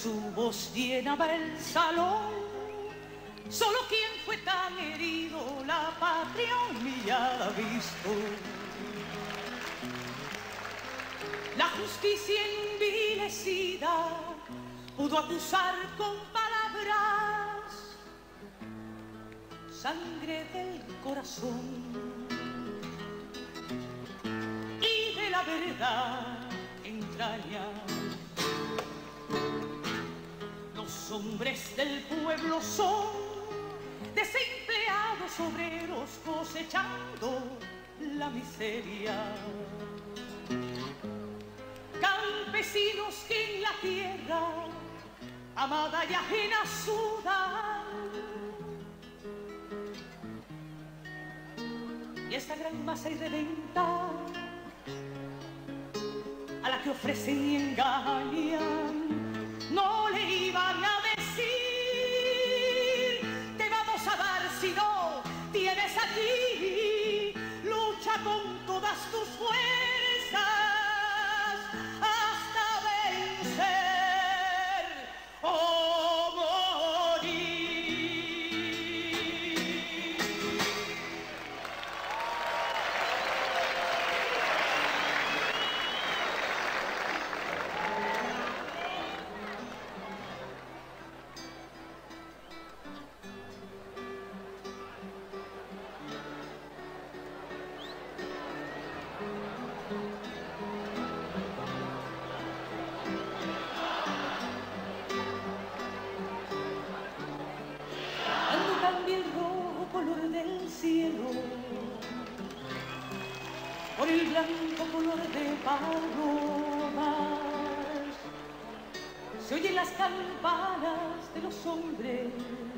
Su voz llenaba el salón. Solo quien fue tan herido la patria humillada ha visto. La justicia envilecida pudo acusar con palabras sangre del corazón y de la verdad entraña. Los hombres del pueblo son desempleados obreros cosechando la miseria. Campesinos que en la tierra amada y ajena sudan. Y esta gran masa irredenta a la que ofrecen y engañan, no le iban a decir te vamos a dar si no tienes aquí. Lucha con todas tus fuerzas hasta vencer o morir. Cambia el rojo color del cielo por el blanco color de palomas. Se oyen las campanas de los hombres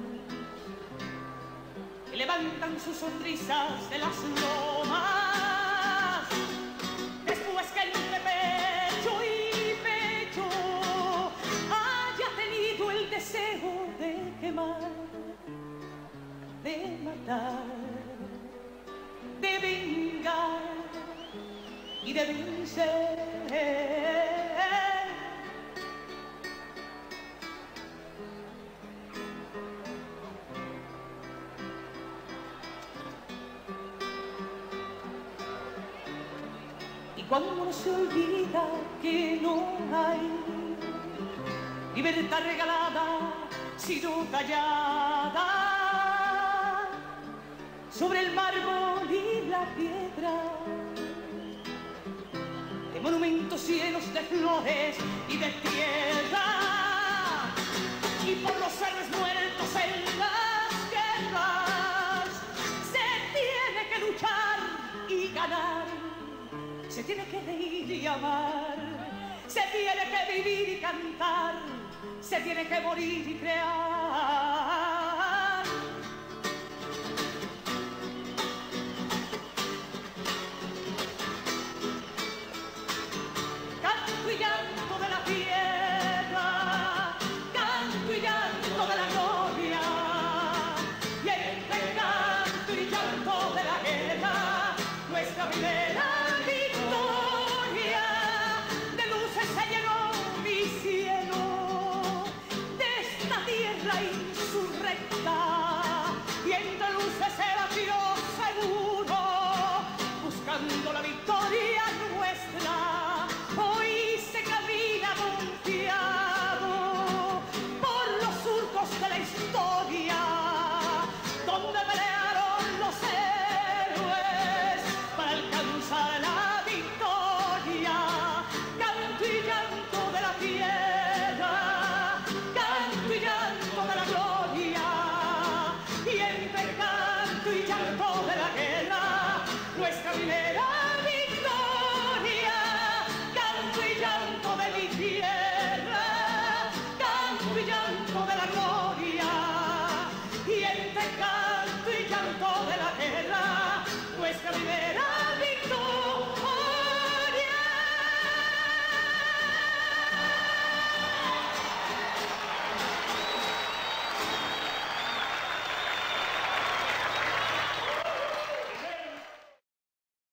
que levantan sus sonrisas de las lomas. Después que entre pecho y pecho haya tenido el deseo de quemar, de matar, de vengar y de vencer. Y cuando uno se olvida que no hay libertad regalada, sino callada, sobre el mármol y la piedra, de monumentos llenos de flores y de tierra, y por los héroes muertos en las guerras, se tiene que luchar y ganar, se tiene que reír y amar, se tiene que vivir y cantar, se tiene que morir y crear. Canto y llanto de la tierra, canto y llanto de la gloria, y entre canto y llanto de la guerra, nuestra primera victoria. De luces se llenó mi cielo, de esta tierra insurrecta, y entre luces era Dios seguro, buscando la victoria nuestra. Hoy se camina confiado por los surcos de la historia, donde pelearon los héroes para alcanzar la victoria. Canto y llanto de la tierra, canto y llanto de la gloria, y entre canto y llanto de la guerra, nuestra primera